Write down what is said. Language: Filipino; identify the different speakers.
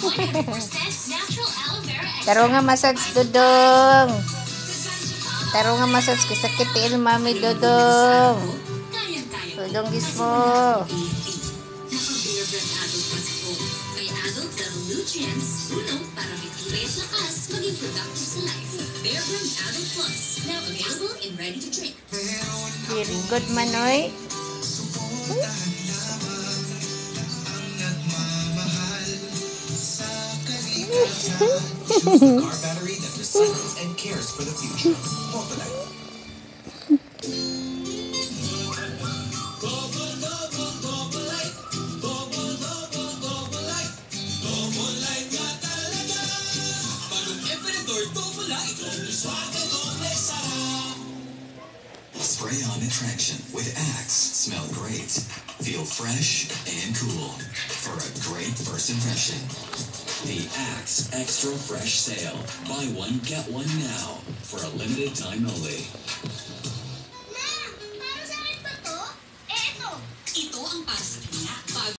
Speaker 1: 100% natural aloe vera
Speaker 2: Taro nga massage dodong. Taro nga massage kisakitin mami dodong. Dodong gismo.
Speaker 1: May adult level nutrients, tulong para may tibay at lakas maging productive sa life. Bear Brand Adult Plus, now available in ready to drink.
Speaker 2: Very good manoy.
Speaker 3: Car battery that recycles and cares for the future. Spray on attraction with Axe. Smell great. Feel fresh and cool. For a great first impression. The Axe Extra Fresh Sale. Buy one, get one now. For a limited time only.